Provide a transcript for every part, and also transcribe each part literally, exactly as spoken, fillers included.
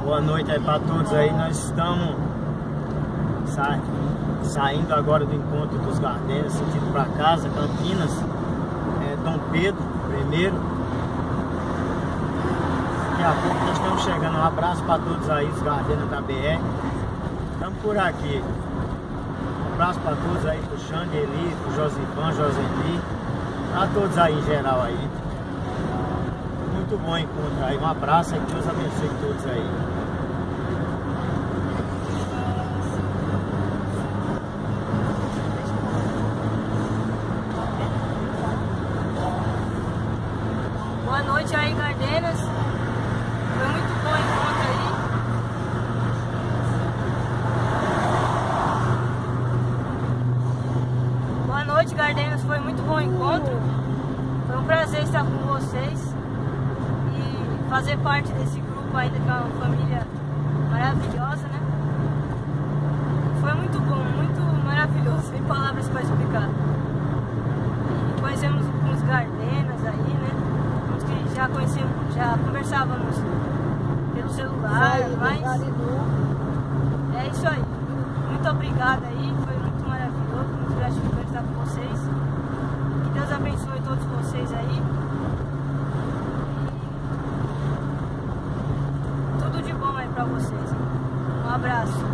Boa noite aí para todos aí. Nós estamos sa saindo agora do encontro dos Gardenias, sentido para casa, Campinas, é, Dom Pedro primeiro. Daqui a pouco nós estamos chegando. Um abraço para todos aí, os Gardenias da B R. Estamos por aqui. Um abraço para todos aí, pro Xande, Eli, pro Josivan, Joseli, para todos aí em geral aí. Muito bom encontro aí. Um abraço e Deus abençoe todos aí. Boa noite aí, Gardenias. Foi muito bom o encontro aí. Boa noite, Gardenias. Foi muito bom o encontro. Foi um prazer estar com vocês e fazer parte desse grupo ainda, que é uma família maravilhosa, né? Foi muito bom, muito maravilhoso, sem palavras para explicar. E conhecemos uns Gardenias aí, né? Uns que já conhecemos, já conversávamos pelo celular, mas é isso aí. Muito obrigada aí, foi muito maravilhoso, muito gratificante estar com vocês. Que Deus abençoe todos vocês aí. Tudo de bom aí pra vocês. Um abraço.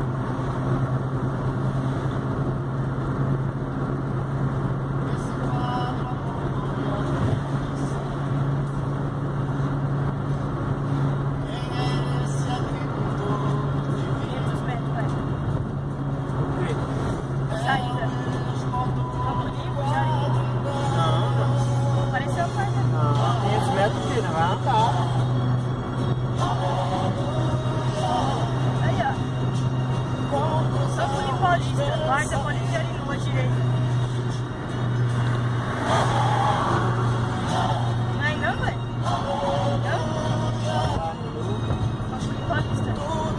Guarda a polícia ali no direito. Não é não, velho? Não? Paulista.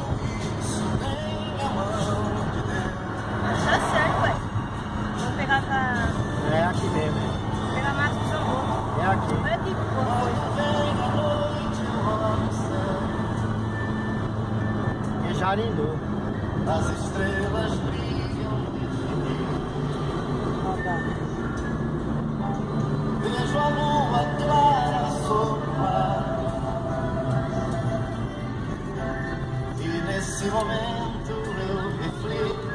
Tá certo, velho. Vou pegar com a... É aqui mesmo. Vou pegar mais que São Paulo. É aqui. Olha aqui, boa coisa. É Jarindu. As estrelas brilham. Vejo a lua clara sobre o mar. E nesse momento eu reflito.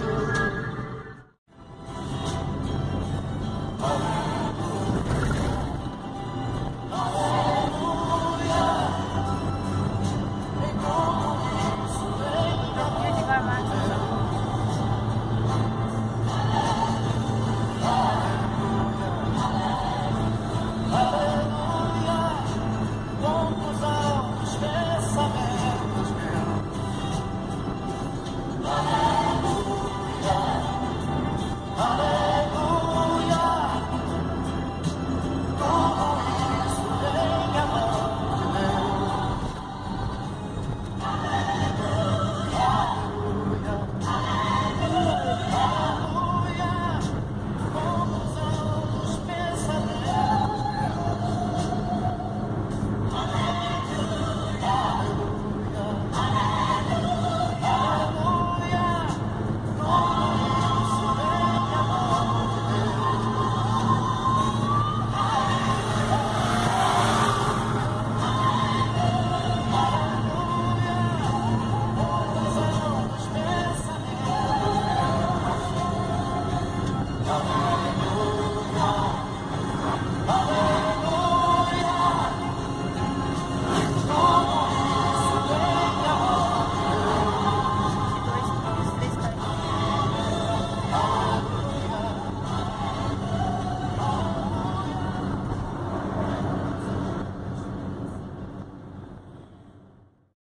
Não.